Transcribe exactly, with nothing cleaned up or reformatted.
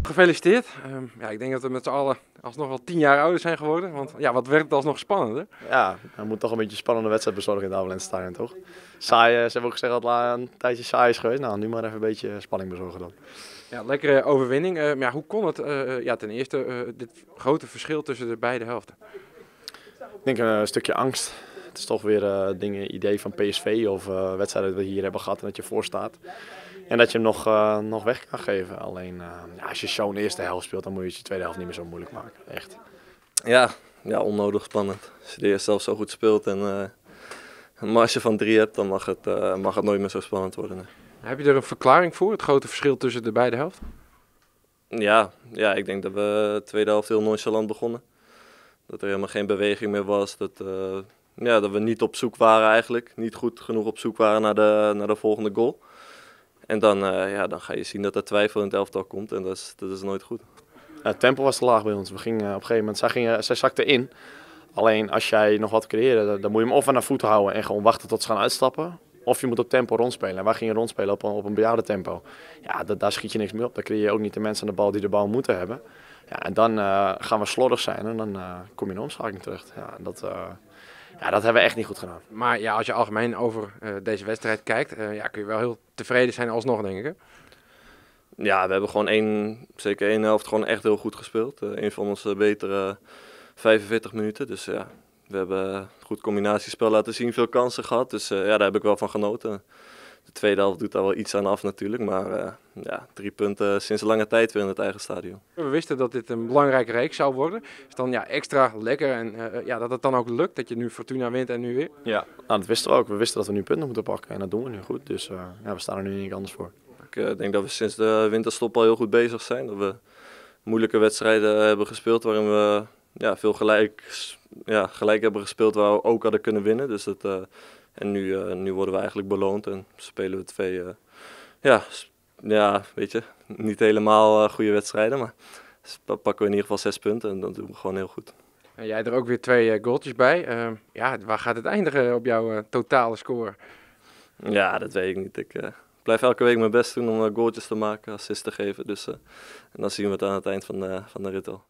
gefeliciteerd. Uh, ja, ik denk dat we met z'n allen alsnog wel tien jaar ouder zijn geworden. Want ja, wat werd het alsnog spannender? Ja, er moet toch een beetje een spannende wedstrijd bezorgen in het Avalanche Stadion, toch? Saai, ze hebben ook gezegd dat het een tijdje saai is geweest. Nou, nu maar even een beetje spanning bezorgen dan. Ja, lekkere overwinning. Uh, ja, hoe kon het? Uh, ja, ten eerste uh, dit grote verschil tussen de beide helften. Ik denk een stukje angst. Het is toch weer uh, dingen, idee van P S V of uh, wedstrijden die we hier hebben gehad en dat je voor staat. En dat je hem nog, uh, nog weg kan geven. Alleen uh, ja, als je zo'n eerste helft speelt, dan moet je je tweede helft niet meer zo moeilijk maken. Echt. Ja, ja, onnodig spannend. Als je de eerste helft zo goed speelt en uh, een marge van drie hebt, dan mag het, uh, mag het nooit meer zo spannend worden. Nee. Heb je er een verklaring voor, het grote verschil tussen de beide helften? Ja, ja, ik denk dat we de tweede helft heel nonchalant begonnen. Dat er helemaal geen beweging meer was. Dat, uh, ja, dat we niet op zoek waren eigenlijk. Niet goed genoeg op zoek waren naar de, naar de volgende goal. En dan, uh, ja, dan ga je zien dat er twijfel in het elftal komt en dat is, dat is nooit goed. Het tempo was te laag bij ons. We gingen, op een gegeven moment, zij, gingen, zij zakten in. Alleen als jij nog wat creëert, dan moet je hem of aan de voeten houden en gewoon wachten tot ze gaan uitstappen. Of je moet op tempo rondspelen. En wij gingen rondspelen op een, op een bejaarde tempo. Ja, dat, daar schiet je niks meer op. Dan creëer je ook niet de mensen aan de bal die de bal moeten hebben. Ja, en dan uh, gaan we slordig zijn en dan uh, kom je in de omschakeling terug. Ja, dat, uh, ja, dat hebben we echt niet goed gedaan. Maar ja, als je algemeen over uh, deze wedstrijd kijkt, uh, ja, kun je wel heel tevreden zijn alsnog, denk ik. Hè? Ja, we hebben gewoon één, zeker één helft gewoon echt heel goed gespeeld. Uh, een van onze betere vijfenveertig minuten. Dus ja, we hebben goed combinatiespel laten zien, veel kansen gehad. Dus uh, ja, daar heb ik wel van genoten. De tweede helft doet daar wel iets aan af natuurlijk. Maar uh, ja, drie punten sinds lange tijd weer in het eigen stadion. We wisten dat dit een belangrijke reeks zou worden. Dus dan ja, extra lekker en uh, ja, dat het dan ook lukt. Dat je nu Fortuna wint en nu weer. Ja, nou, dat wisten we ook. We wisten dat we nu punten moeten pakken. En dat doen we nu goed. Dus uh, ja, we staan er nu niet anders voor. Ik uh, denk dat we sinds de winterstop al heel goed bezig zijn. Dat we moeilijke wedstrijden hebben gespeeld waarin we ja, veel gelijk, ja, gelijk hebben gespeeld waar we ook hadden kunnen winnen. Dus dat, uh, en nu, uh, nu worden we eigenlijk beloond en spelen we twee, uh, ja, ja, weet je, niet helemaal uh, goede wedstrijden, maar pakken we in ieder geval zes punten en dat doen we gewoon heel goed. En jij er ook weer twee uh, goaltjes bij. Uh, ja, waar gaat het eindigen op jouw uh, totale score? Ja, dat weet ik niet. Ik uh, blijf elke week mijn best doen om uh, goaltjes te maken, assists te geven. Dus, uh, en dan zien we het aan het eind van de, van de rit al.